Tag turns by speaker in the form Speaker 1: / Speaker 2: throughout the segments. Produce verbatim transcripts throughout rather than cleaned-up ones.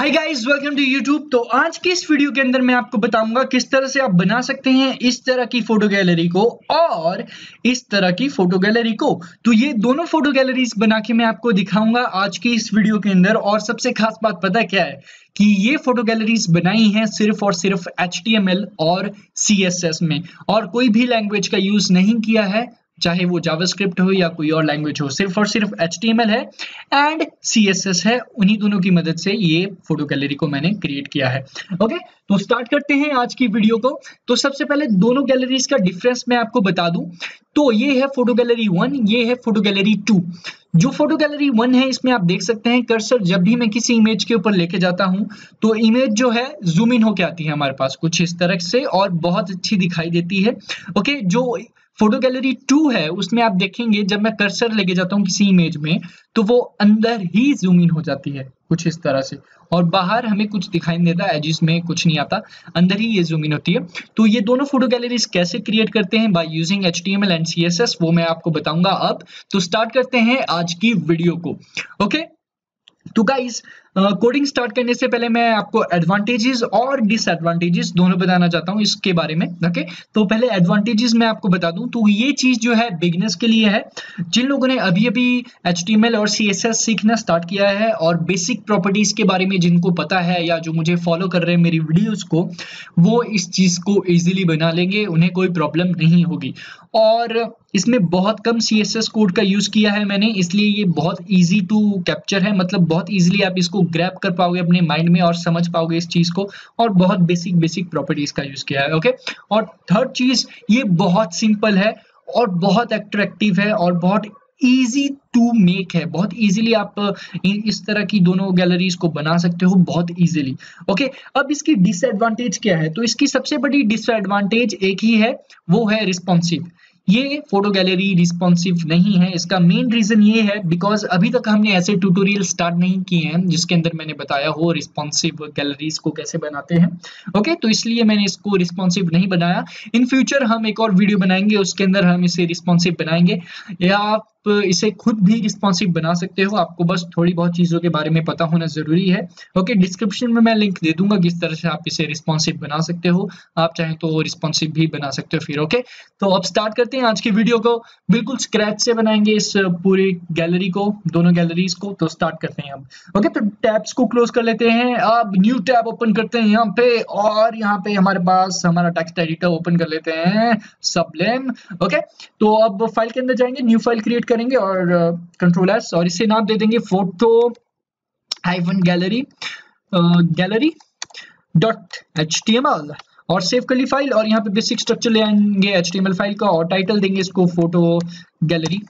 Speaker 1: Hi guys, welcome to YouTube. तो आज की इस वीडियो के अंदर मैं आपको बताऊंगा किस तरह से आप बना सकते हैं इस तरह की फोटो गैलरी को और इस तरह की फोटो गैलरी को। तो ये दोनों फोटो गैलरीज बना के मैं आपको दिखाऊंगा आज की इस वीडियो के अंदर। और सबसे खास बात पता है क्या है कि ये फोटो गैलरीज बनाई हैं सिर्फ और सिर्फ एच टी एम एल और सी एस एस में, और कोई भी लैंग्वेज का यूज नहीं किया है, चाहे वो जावास्क्रिप्ट हो या कोई और लैंग्वेज हो। सिर्फ और सिर्फ एच टी एम एल है एंड सी एस एस है, उन्हीं दोनों की मदद से ये फोटो गैलरी को मैंने क्रिएट किया है। ओके, तो स्टार्ट करते हैं आज की वीडियो को। तो सबसे पहले दोनों गैलरीज का डिफरेंस मैं आपको बता दूं। तो ये है फोटो गैलरी वन, ये है फोटो गैलरी टू। जो फोटो गैलरी वन है इसमें आप देख सकते हैं कर्सर जब भी मैं किसी इमेज के ऊपर लेके जाता हूं तो इमेज जो है जूम इन होके आती है हमारे पास कुछ इस तरह से और बहुत अच्छी दिखाई देती है। ओके, जो फोटो गैलरी टू है उसमें आप देखेंगे जब मैं कर्सर लेके जाता हूँ किसी इमेज में तो वो अंदर ही जूम इन हो जाती है कुछ इस तरह से, और बाहर हमें कुछ दिखाई नहीं देता, एजिस में कुछ नहीं आता, अंदर ही ये जूम इन होती है। तो ये दोनों फोटो गैलरीज कैसे क्रिएट करते हैं by using H T M L and C S S, वो मैं आपको बताऊंगा अब। तो स्टार्ट करते हैं आज की वीडियो को। ओके, तो गाइस कोडिंग स्टार्ट करने से पहले मैं आपको एडवांटेजेस और डिसएडवांटेजेस दोनों बताना चाहता हूं इसके बारे में। ओके, तो पहले एडवांटेजेस मैं आपको बता दूं तो ये चीज जो है बिगिनर्स के लिए है, जिन लोगों ने अभी अभी एच टी एम एल और सी एस एस सीखना स्टार्ट किया है और बेसिक प्रॉपर्टीज के बारे में जिनको पता है या जो मुझे फॉलो कर रहे हैं मेरी वीडियोस को, वो इस चीज को इजीली बना लेंगे, उन्हें कोई प्रॉब्लम नहीं होगी। और इसमें बहुत कम सी एस एस कोड का यूज किया है मैंने, इसलिए ये बहुत इजी टू कैप्चर है, मतलब बहुत इजीली आप इसको ग्रैब कर पाओगे अपने माइंड में और समझ पाओगे इस चीज को, और बहुत बेसिक बेसिक प्रॉपर्टीज का यूज किया है। ओके, और थर्ड चीज, ये बहुत सिंपल है और बहुत अट्रैक्टिव है और बहुत इजी टू मेक है। बहुत इजीली आप इस तरह की दोनों गैलरीज को बना सकते हो बहुत इजीली। ओके, अब इसकी डिसएडवांटेज क्या है? तो इसकी सबसे बड़ी डिसएडवांटेज एक ही है, वो है रिस्पॉन्सिव। ये फोटो गैलरी रिस्पॉन्सिव नहीं है। इसका मेन रीजन ये है बिकॉज अभी तक हमने ऐसे ट्यूटोरियल स्टार्ट नहीं किए हैं जिसके अंदर मैंने बताया हो रिस्पॉन्सिव गैलरीज को कैसे बनाते हैं। ओके, तो इसलिए मैंने इसको रिस्पॉन्सिव नहीं बनाया। इन फ्यूचर हम एक और वीडियो बनाएंगे, उसके अंदर हम इसे रिस्पॉन्सिव बनाएंगे, या आप इसे खुद भी रिस्पॉन्सिव बना सकते हो। आपको बस थोड़ी बहुत चीजों के बारे में पता होना जरूरी है। ओके, डिस्क्रिप्शन में मैं लिंक दे दूंगा किस तरह से आप इसे रिस्पॉन्सिव बना सकते हो। आप चाहें तो रिस्पॉन्सिव भी बना सकते हो फिर। ओके, तो अब स्टार्ट करते हैं आज की वीडियो को। बिल्कुल स्क्रैच से बनाएंगे इस पूरी गैलरी को, दोनों गैलरीज को। तो स्टार्ट करते हैं अब। ओके, तो टैब्स को क्लोज कर लेते हैं। अब न्यू टैब ओपन करते हैं यहाँ पे, और यहाँ पे हमारे पास हमारा टेक्स्ट एडिटर ओपन कर लेते हैं, सबलेम। ओके, तो अब फाइल के अंदर जाएंगे, न्यू फाइल क्रिएट करेंगे और कंट्रोल एस, और इसे नाम दे देंगे photo hyphen gallery gallery dot H T M L, और सेव कर ली फाइल। और यहाँ पे बेसिक स्ट्रक्चर ले आएंगे H T M L file का, और टाइटल देंगे इसको photo gallery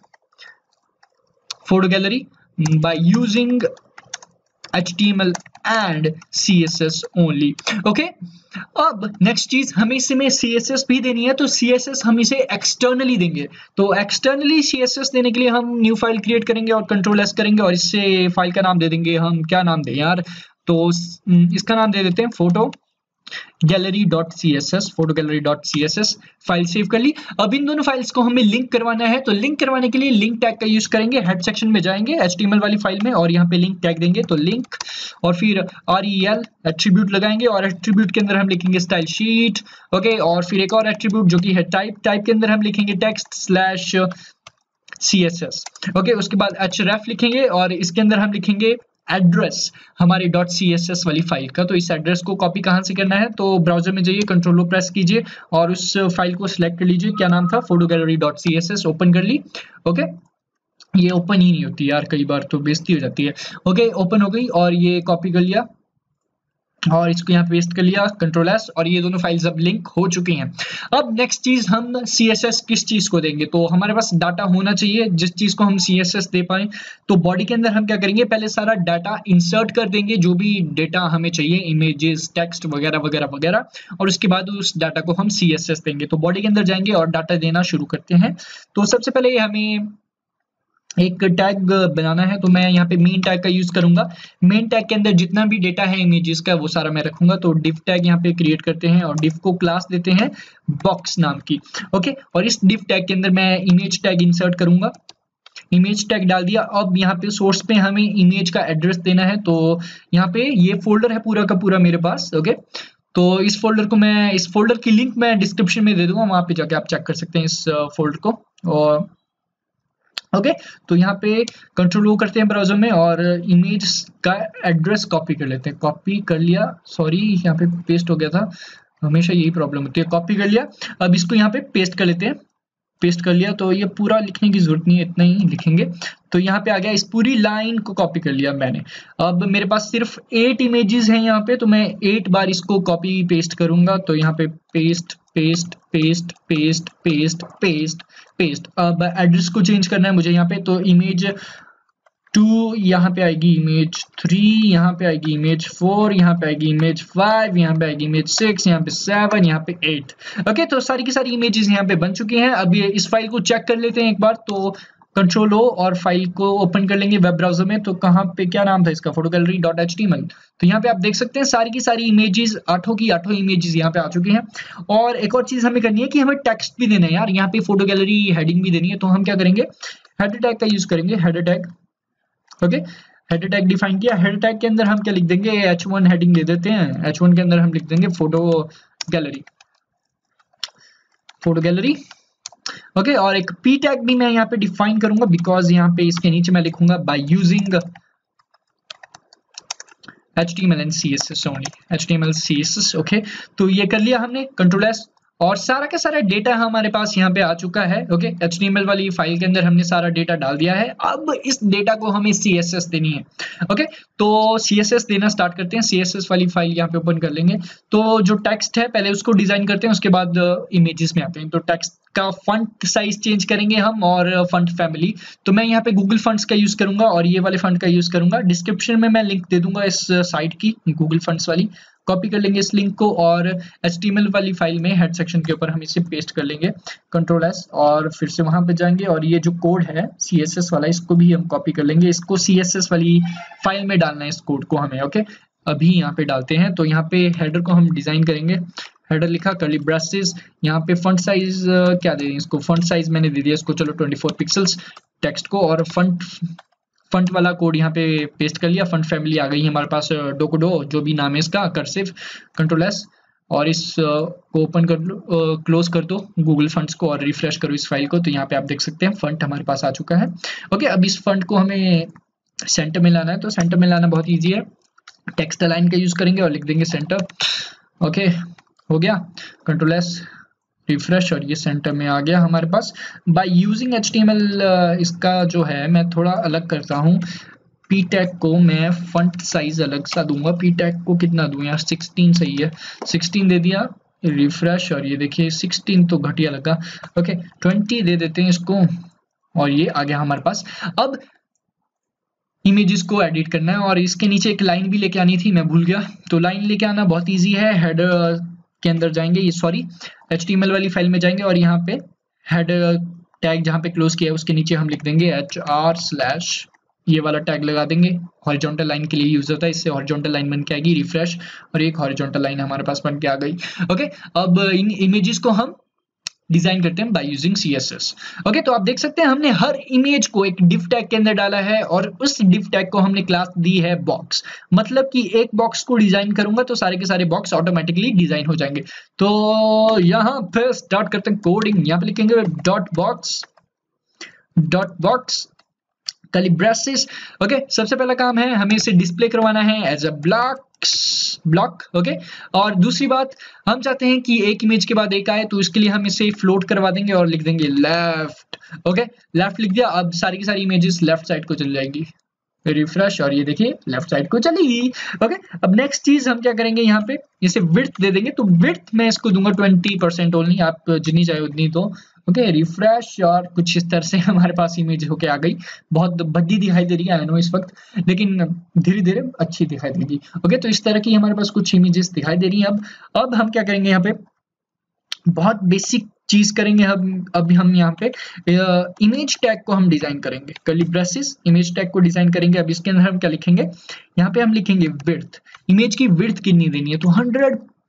Speaker 1: photo gallery by using H T M L and C S S only. Okay, अब नेक्स्ट चीज, हमें इसमें सी एस एस भी देनी है, तो सी एस एस हम इसे एक्सटर्नली देंगे। तो एक्सटर्नली सी एस एस देने के लिए हम न्यू फाइल क्रिएट करेंगे और कंट्रोल एस करेंगे, और इससे फाइल का नाम दे देंगे हम, क्या नाम दें यार, तो इसका नाम दे देते हैं photo gallery dot C S S, photo gallery dot C S S. File save कर ली। अब इन दोनों फाइल्स को हमें लिंक करवाना है, तो लिंक करवाने के लिए लिंक टैग का यूज करेंगे। हेड सेक्शन में जाएंगे एच टी एम एल वाली फाइल में, और यहाँ पे लिंक टैग देंगे, तो लिंक, और फिर आर ई एल एट्रीब्यूट लगाएंगे, और एट्रीब्यूट के अंदर हम लिखेंगे स्टाइल शीट। ओके, और फिर एक और एट्रीब्यूट जो कि है टाइप, टाइप के अंदर हम लिखेंगे text slash C S S. Okay, उसके बाद एच रेफ लिखेंगे, और इसके अंदर हम लिखेंगे एड्रेस हमारे डॉट सी एस एस वाली फाइल का। तो इस एड्रेस को कॉपी कहाँ से करना है, तो ब्राउजर में जाइए, कंट्रोल ओ प्रेस कीजिए और उस फाइल को सिलेक्ट कर लीजिए, क्या नाम था, photo gallery dot C S S. Open कर ली। ओके, ये ओपन ही नहीं होती यार, कई बार तो बेइज्जती हो जाती है। ओके, ओपन हो गई, और ये कॉपी कर लिया और इसको यहाँ पेस्ट कर लिया, कंट्रोल एस, और ये दोनों फाइल्स अब लिंक हो चुकी हैं। अब नेक्स्ट चीज, हम सी एस एस किस चीज को देंगे, तो हमारे पास डाटा होना चाहिए जिस चीज को हम सी एस एस दे पाए। तो बॉडी के अंदर हम क्या करेंगे, पहले सारा डाटा इंसर्ट कर देंगे, जो भी डेटा हमें चाहिए, इमेजेस, टेक्स्ट वगैरह वगैरह वगैरह, और उसके बाद उस डाटा को हम सी एस एस देंगे। तो बॉडी के अंदर जाएंगे और डाटा देना शुरू करते हैं। तो सबसे पहले हमें एक टैग बनाना है, तो मैं यहाँ पे मेन टैग का यूज करूंगा। मेन टैग के अंदर जितना भी डेटा है इमेजेस का वो सारा मैं रखूंगा। तो डिव टैग यहाँ पे क्रिएट करते हैं और डिव को क्लास देते हैं बॉक्स नाम की। ओके, और इस डिव टैग के अंदर मैं इमेज टैग इंसर्ट करूंगा। इमेज टैग डाल दिया। अब यहाँ पे सोर्स पे हमें इमेज का एड्रेस देना है, तो यहाँ पे ये फोल्डर है पूरा का पूरा मेरे पास। ओके, तो इस फोल्डर को मैं इस फोल्डर की लिंक मैं डिस्क्रिप्शन में दे दूंगा, वहां पे जाके आप चेक कर सकते हैं इस फोल्डर को। और ओके okay, तो यहाँ पे कंट्रोल ओ करते हैं ब्राउजर में और इमेज का एड्रेस कॉपी कर लेते हैं। कॉपी कर लिया, सॉरी यहाँ पे पेस्ट हो गया था, हमेशा यही प्रॉब्लम होती है। कॉपी कर लिया, अब इसको यहाँ पे पेस्ट कर लेते हैं। पेस्ट कर लिया, तो ये पूरा लिखने की जरूरत नहीं है, इतना ही लिखेंगे। तो यहाँ पे आ गया, इस पूरी लाइन को कॉपी कर लिया मैंने। अब मेरे पास सिर्फ एट इमेजेस हैं यहाँ पे, तो मैं एट बार इसको कॉपी पेस्ट करूंगा। तो यहाँ पे paste paste paste paste paste paste paste. अब एड्रेस को चेंज करना है मुझे यहाँ पे, तो इमेज टू यहाँ पे आएगी, इमेज थ्री यहाँ पे आएगी, इमेज फोर यहाँ पे आएगी, इमेज फाइव यहाँ पे आएगी, इमेज सिक्स यहाँ पे, सेवन यहाँ पे, एट। ओके, तो सारी की सारी इमेजेस यहाँ पे बन चुकी हैं। अब ये इस फाइल को चेक कर लेते हैं एक बार। तो कंट्रोल ओ और फाइल को ओपन कर लेंगे वेब ब्राउजर में। तो कहाँ पे क्या नाम था इसका, photo gallery dot H T M L. तो यहाँ पे आप देख सकते हैं सारी की सारी इमेजेस, आठों की आठों इमेजेस यहाँ पे आ चुकी हैं। और एक और चीज हमें करनी है कि हमें टेक्स्ट भी देना है यार, यहाँ पे फोटो गैलरी हेडिंग भी देनी है। तो हम क्या करेंगे, हेडर टैग का यूज करेंगे, header tag. Okay, header tag define किया। हेडर टैग के अंदर हम क्या लिख देंगे, एच वन हेडिंग दे देते हैं। एच वन के अंदर हम लिख देंगे photo gallery, photo gallery. Okay, और एक पी टैग भी मैं यहाँ पे डिफाइन करूंगा, बिकॉज यहाँ पे इसके नीचे मैं लिखूंगा by using H T M L and C S S only, H T M L C S S. Okay, तो ये कर लिया हमने, कंट्रोल एस, और सारा का सारा डेटा हमारे पास यहाँ पे आ चुका है। Okay, H T M L वाली फाइल के अंदर हमने सारा डेटा डाल दिया है। अब इस डेटा को हमें सी एस एस देनी है। ओके, तो सी एस एस देना स्टार्ट करते हैं। सी एस एस वाली फाइल यहाँ पे ओपन कर लेंगे। तो जो टेक्स्ट है पहले उसको डिजाइन करते हैं, उसके बाद इमेजेस में आते हैं। तो टेक्स्ट का फंट साइज चेंज करेंगे हम, और फंट फैमिली। तो मैं यहाँ पे गूगल फंट्स का यूज करूंगा और ये वाले फंट का यूज करूंगा। डिस्क्रिप्शन में मैं लिंक दे दूंगा इस साइट की, गूगल फंट्स वाली। कॉपी कर लेंगे इस लिंक को और एच टी एम एल वाली फाइल में हेड सेक्शन के ऊपर हम इसे पेस्ट कर लेंगे, कंट्रोल एस, और फिर से वहां पे जाएंगे। और ये जो कोड है सी एस एस वाला, इसको भी हम कॉपी कर लेंगे। इसको सी एस एस वाली फाइल में डालना है इस कोड को हमें। ओके, अभी यहाँ पे डालते हैं। तो यहाँ पे हेडर को हम डिजाइन करेंगे। हेडर लिखा, कर्ली ब्रेसेस, यहाँ पे फंट साइज क्या दे दें इसको, फंट साइज मैंने दे दिया इसको, चलो ट्वेंटी फोर पिक्सल्स टेक्स्ट को। और फंट फंट वाला कोड यहाँ पे पेस्ट कर लिया। फंट फैमिली आ गई हमारे पास, डोकोडो जो भी नाम है इसका, कर्सिव, कंट्रोल एस, और इस को ओपन कर लो, क्लोज कर दो गूगल फंट्स को, और रिफ्रेश करो इस फाइल को। तो यहाँ पे आप देख सकते हैं फंट हमारे पास आ चुका है। ओके, अब इस फंट को हमें सेंटर में लाना है। तो सेंटर में लाना बहुत ईजी है, टेक्स्ट अलाइन का यूज करेंगे और लिख देंगे सेंटर। ओके, हो गया, कंट्रोल एस, रिफ्रेश, और ये सेंटर में आ गया हमारे पास। By using H T M L, इसका जो है मैं थोड़ा अलग करता हूँ। पी टैग को मैं फंट साइज अलग सा दूंगा। पी टैग को कितना दूं यार, सिक्सटीन सही है, सिक्सटीन दे दिया, रिफ्रेश, और ये देखिए सिक्सटीन तो घटिया लगा। ओके, ट्वेंटी दे देते हैं इसको, और ये आ गया हमारे पास। अब इमेजेस को एडिट करना है, और इसके नीचे एक लाइन भी लेके आनी थी, मैं भूल गया। तो लाइन लेके आना बहुत ईजी है। हेडर के अंदर जाएंगे, ये sorry H T M L वाली फाइल में जाएंगे, और यहाँ पे हेडर टैग जहाँ पे क्लोज किया है उसके नीचे हम लिख देंगे एच आर स्लैश, ये वाला टैग लगा देंगे। हॉरिजॉन्टल लाइन के लिए यूज होता है, इससे हॉरिजॉन्टल लाइन बन के आएगी, रिफ्रेश, और एक हॉरिजॉन्टल लाइन हमारे पास बन के आ गई। ओके, अब इन इमेजेस को हम डिजाइन करते हैं by using C S S. Okay, तो आप देख सकते हैं हमने हर इमेज को एक डिव टैग के अंदर डाला है, और उस डिव टैग को हमने क्लास दी है बॉक्स। मतलब कि एक बॉक्स को डिजाइन करूंगा तो सारे के सारे बॉक्स ऑटोमेटिकली डिजाइन हो जाएंगे। तो यहाँ पे स्टार्ट करते हैं कोडिंग। यहाँ पे लिखेंगे dot box, dot box curly braces. Okay, सबसे पहला काम है हमें इसे डिस्प्ले करवाना है as a block block. Okay, और दूसरी बात, हम चाहते हैं कि एक इमेज के बाद एक आए, तो इसके लिए हम इसे फ्लोट करवा देंगे और लिख देंगे लेफ्ट। ओके, लेफ्ट लिख दिया। अब सारी की सारी इमेजेस लेफ्ट साइड को चली जाएंगी, रिफ्रेश, और ये देखिए लेफ्ट साइड को चली। ओके, अब नेक्स्ट चीज हम क्या करेंगे, यहाँ पे इसे विड्थ दे देंगे। तो विड्थ मैं इसको दूंगा ट्वेंटी परसेंट ओनली, आप जितनी चाहे उतनी दो। ओके, रिफ्रेश, और कुछ इस तरह से हमारे पास इमेज होके आ गई। बहुत भद्दी दिखाई दे रही है आई नो इस वक्त, लेकिन धीरे धीरे अच्छी दिखाई देगी। ओके, तो इस तरह की हमारे पास कुछ इमेजेस दिखाई दे रही हैं। अब अब हम क्या करेंगे, यहाँ पे बहुत बेसिक चीज करेंगे हम। अभी हम यहाँ पे इमेज टैग को हम डिजाइन करेंगे, कर्ली ब्रेसेस इमेज टैग को डिजाइन करेंगे। अब इसके अंदर हम क्या लिखेंगे, यहाँ पे हम लिखेंगे विड्थ। इमेज की विड्थ कितनी देनी है, तो हंड्रेड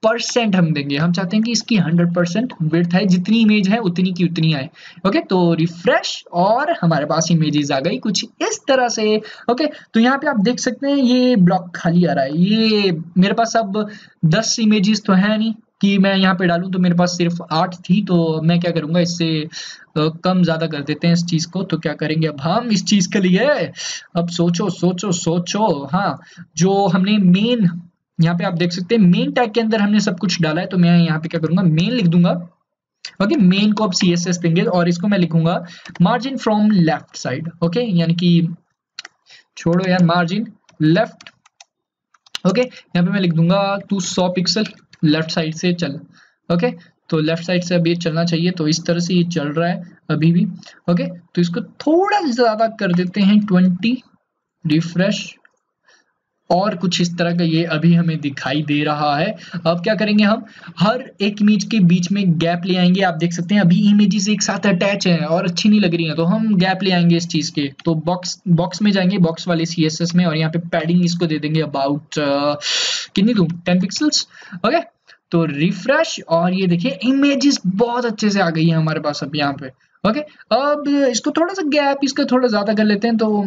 Speaker 1: परसेंट हम देंगे, हम चाहते हैं कि इसकी हंड्रेड परसेंट विड्थ है, जितनी इमेज है उतनी की उतनी आए। ओके, तो रिफ्रेश और हमारे पास इमेजेस आ गई कुछ इस तरह से। ओके, तो यहाँ पे आप देख सकते हैं ये ब्लॉक खाली आ रहा है। ये मेरे पास अब दस इमेजेस तो है नहीं कि मैं यहाँ पे डालूं, तो मेरे पास सिर्फ आठ थी। तो मैं क्या करूंगा, इससे कम ज्यादा कर देते हैं इस चीज को। तो क्या करेंगे अब हम इस चीज के लिए, अब सोचो सोचो सोचो। हाँ, जो हमने मेन यहाँ पे आप देख सकते हैं मेन टैग के अंदर हमने सब कुछ डाला है, तो मैं यहाँ पे क्या करूंगा, मेन लिख दूंगा। ओके, मेन को अब सी एस एस देंगे और इसको मैं लिखूंगा margin from left side. Okay, यानी कि छोड़ो यार, मार्जिन लेफ्ट। ओके, यहाँ पे मैं लिख दूंगा तू सौ पिक्सल लेफ्ट साइड से चल। ओके, तो लेफ्ट साइड से अब ये चलना चाहिए, तो इस तरह से ये चल रहा है अभी भी। ओके, तो इसको थोड़ा ज्यादा कर देते हैं ट्वेंटी, रिफ्रेश, और कुछ इस तरह का ये अभी हमें दिखाई दे रहा है। अब क्या करेंगे, हम हर एक इमेज के बीच में गैप ले आएंगे। आप देख सकते हैं अभी इमेजेस एक साथ अटैच हैं और अच्छी नहीं लग रही हैं, तो हम गैप ले आएंगे इस चीज के। तो बॉक्स बॉक्स में जाएंगे, बॉक्स वाले सी एस एस में, और यहाँ पे पैडिंग इसको दे देंगे अबाउट uh, कितनी दूं, टेन पिक्सल्स। ओके, तो रिफ्रेश, और ये देखिए इमेजेस बहुत अच्छे से आ गई है हमारे पास अब यहाँ पे। ओके, अब इसको थोड़ा सा गैप इसका थोड़ा ज्यादा कर लेते हैं, तो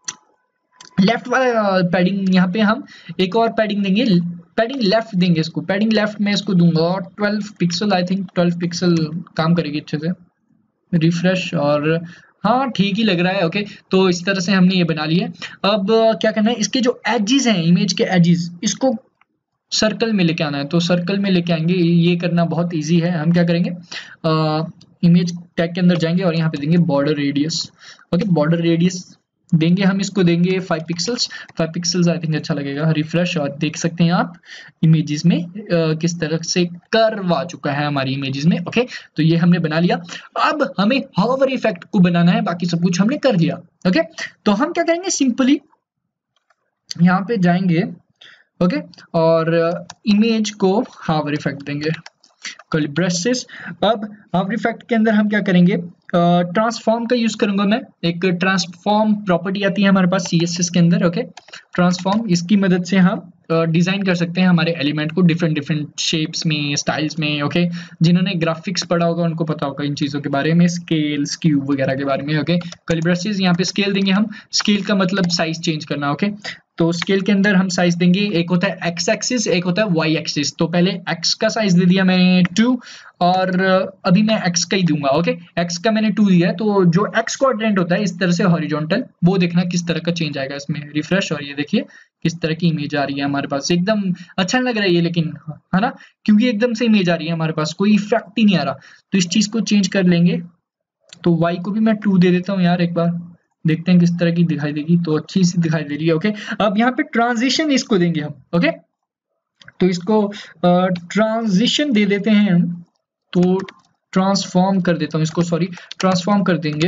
Speaker 1: लेफ्ट वाला पैडिंग यहाँ पे हम एक और पैडिंग देंगे, पैडिंग लेफ्ट देंगे इसको। पैडिंग लेफ्ट में इसको दूंगा twelve pixel, I think twelve pixel काम करेगी अच्छे से। रिफ्रेश, और हाँ ठीक ही लग रहा है। ओके, तो इस तरह से हमने ये बना लिया। अब क्या करना है, इसके जो एजेस हैं, इमेज के एजेस, इसको सर्कल में लेके आना है। तो सर्कल में लेके आएंगे, ये करना बहुत ईजी है। हम क्या करेंगे, इमेज टैग के अंदर जाएंगे और यहाँ पे देंगे border radius. Okay, border radius देंगे हम, इसको देंगे five pixels. Five pixels I think अच्छा लगेगा। रिफ्रेश, और देख सकते हैं आप इमेजेस में आ, किस तरह से कर्व आ चुका है हमारी इमेजेस में। ओके, तो ये हमने बना लिया। अब हमें हॉवर इफेक्ट को बनाना है, बाकी सब कुछ हमने कर लिया। ओके, तो हम क्या करेंगे, सिंपली यहाँ पे जाएंगे। ओके, और इमेज को हावर इफेक्ट देंगे, कर्ली ब्रेसेस। अब हावर इफेक्ट के अंदर हम क्या करेंगे, ट्रांसफॉर्म का यूज करूंगा मैं। एक ट्रांसफॉर्म प्रॉपर्टी आती है हमारे पास सी एस एस के अंदर। ओके, ट्रांसफॉर्म, इसकी मदद से हम डिजाइन कर सकते हैं हमारे एलिमेंट को डिफरेंट डिफरेंट शेप्स में, स्टाइल्स में। ओके, जिन्होंने ग्राफिक्स पढ़ा होगा उनको पता होगा इन चीजों के बारे में, स्केल, स्क्यू वगैरह के बारे में। ओके, कर्ली ब्रेसेस, यहाँ पे स्केल देंगे हम। स्केल का मतलब साइज चेंज करना। ओके, तो स्केल के अंदर हम साइज देंगे, एक होता है एक्स एक्सिस, एक होता है वाई एक्सिस। तो पहले एक्स का साइज दे दिया मैंने टू, और अभी मैं एक्स का ही दूंगा। ओके, एक्स का मैंने टू दिया है, तो जो एक्स क्वाड्रेंट होता है इस तरह से हॉरिजॉन्टल, वो देखना किस तरह का चेंज आएगा इसमें। रिफ्रेश, और ये देखिए किस तरह की इमेज आ रही है हमारे पास, एकदम अच्छा लग रहा है ये, लेकिन है ना, क्योंकि एकदम से इमेज आ रही है हमारे पास, कोई इफेक्ट ही नहीं आ रहा। तो इस चीज को चेंज कर लेंगे। तो वाई को भी मैं टू दे देता हूँ यार, एक बार देखते हैं किस तरह की दिखाई देगी। तो अच्छी सी दिखाई दे रही है। ओके, अब यहाँ पे ट्रांजिशन इसको देंगे हम। ओके, तो इसको ट्रांजिशन दे देते हैं हम। तो ट्रांसफॉर्म कर देता हूँ इसको, सॉरी ट्रांसफॉर्म कर देंगे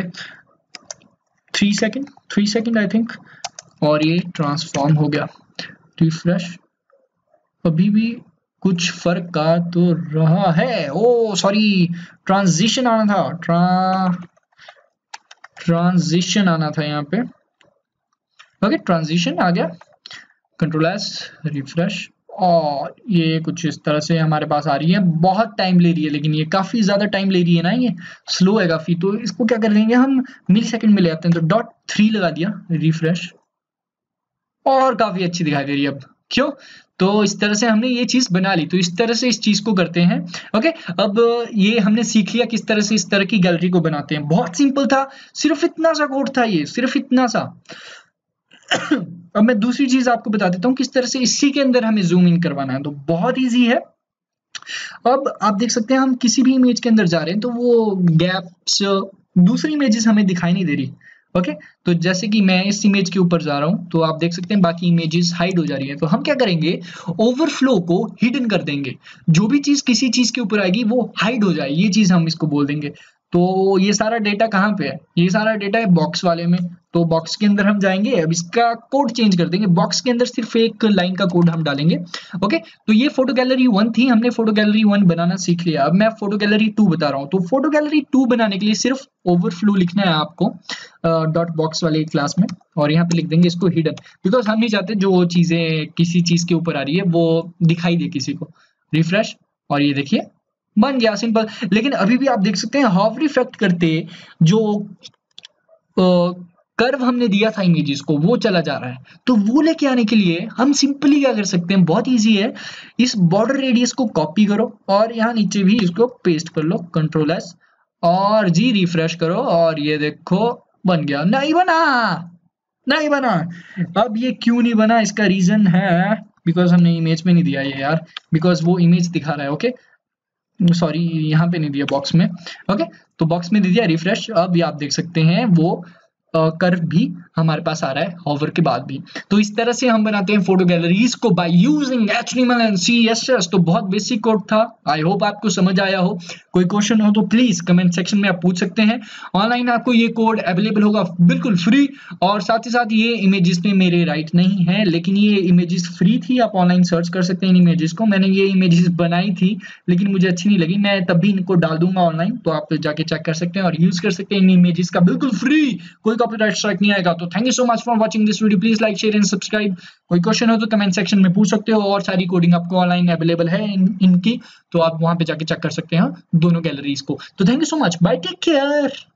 Speaker 1: three second three second I think, और ये ट्रांसफॉर्म हो गया। रिफ्रेश, अभी भी कुछ फर्क आ तो रहा है। ओ सॉरी, ट्रांजिशन आना था, ट्रा ट्रांजिशन आना था यहाँ पे। ओके, ट्रांजिशन आ गया। कंट्रोल एस, रिफ्रेश, और ये कुछ इस तरह से हमारे पास आ रही है। बहुत टाइम ले रही है, लेकिन ये काफी ज्यादा टाइम ले रही है ना, ये स्लो है काफी। तो इसको क्या कर देंगे हम, मिली सेकेंड में ले आते हैं। तो डॉट थ्री लगा दिया, रिफ्रेश, और काफी अच्छी दिखाई दे रही है अब। क्यों, तो इस तरह से हमने ये चीज बना ली। तो इस तरह से इस चीज को करते हैं। ओके, अब ये हमने सीख लिया किस तरह से इस तरह की गैलरी को बनाते हैं। बहुत सिंपल था, सिर्फ इतना सा कोड था ये, सिर्फ इतना सा। अब मैं दूसरी चीज आपको बता देता हूँ किस तरह से इसी के अंदर हमें जूम इन करवाना है। तो बहुत इजी है। अब आप देख सकते हैं हम किसी भी इमेज के अंदर जा रहे हैं तो वो गैप्स, दूसरी इमेजेस हमें दिखाई नहीं दे रही। ओके, तो जैसे कि मैं इस इमेज के ऊपर जा रहा हूं, तो आप देख सकते हैं बाकी इमेजेस हाइड हो जा रही है। तो हम क्या करेंगे, ओवरफ्लो को हिडन कर देंगे। जो भी चीज किसी चीज के ऊपर आएगी वो हाइड हो जाए, ये चीज हम इसको बोल देंगे। तो ये सारा डेटा कहाँ पे है, ये सारा डेटा है बॉक्स वाले में। तो बॉक्स के अंदर हम जाएंगे, अब इसका कोड चेंज कर देंगे। बॉक्स के अंदर सिर्फ एक लाइन का कोड हम डालेंगे। ओके, तो ये फोटो गैलरी वन थी, हमने फोटो गैलरी वन बनाना सीख लिया। अब मैं फोटो गैलरी टू बता रहा हूँ। तो फोटो गैलरी टू बनाने के लिए सिर्फ ओवरफ्लो लिखना है आपको डॉट बॉक्स वाले क्लास में, और यहाँ पे लिख देंगे इसको हिडन, बिकॉज हम नहीं चाहते जो चीजें किसी चीज के ऊपर आ रही है वो दिखाई दे किसी को। रिफ्रेश, और ये देखिए बन गया, सिंपल। लेकिन अभी भी आप देख सकते हैं हॉवर इफेक्ट करते जो कर्व हमने दिया था इमेजेस को वो चला जा रहा है। तो वो लेके आने के लिए हम सिंपली क्या कर सकते हैं, बहुत इजी है। इस बॉर्डर रेडियस को कॉपी करो और यहाँ नीचे भी इसको पेस्ट कर लो, कंट्रोल एस, और जी रिफ्रेश करो, और ये देखो बन गया। नहीं बना, नहीं बना। अब ये क्यों नहीं बना, इसका रीजन है बिकॉज हमने इमेज में नहीं दिया ये यार, बिकॉज वो इमेज दिखा रहा है। ओके सॉरी, यहाँ पे नहीं दिया, बॉक्स में। ओके तो बॉक्स में दे दिया रिफ्रेश। अब ये आप देख सकते हैं वो कर्व uh, भी हमारे पास आ रहा है हॉवर के बाद भी। तो इस तरह से हम बनाते हैं फोटो गैलरीज को by using H T M L and C S S. तो बहुत बेसिक कोड था, आई होप आपको समझ आया हो। कोई क्वेश्चन हो तो प्लीज कमेंट सेक्शन में आप पूछ सकते हैं। ऑनलाइन आपको ये कोड अवेलेबल होगा बिल्कुल फ्री, और साथ ही साथ ये इमेजेस में मेरे राइट नहीं है, लेकिन ये इमेजेस फ्री थी, आप ऑनलाइन सर्च कर सकते हैं इन इमेजेस को। मैंने ये इमेजेस बनाई थी लेकिन मुझे अच्छी नहीं लगी, मैं तब भी इनको डाल दूंगा ऑनलाइन, तो आप जाके चेक कर सकते हैं और यूज कर सकते हैं इन इमेजेस का बिल्कुल फ्री, कोई कॉपीराइट स्ट्राइक नहीं आएगा। तो thank you so much for watching this video, please like share and subscribe. कोई क्वेश्चन हो तो कमेंट सेक्शन में पूछ सकते हो, और सारी कोडिंग आपको ऑनलाइन अवेलेबल है इन, इनकी, तो आप वहां पे जाके चेक कर सकते हैं दोनों गैलरीज को। तो thank you so much, bye, take care.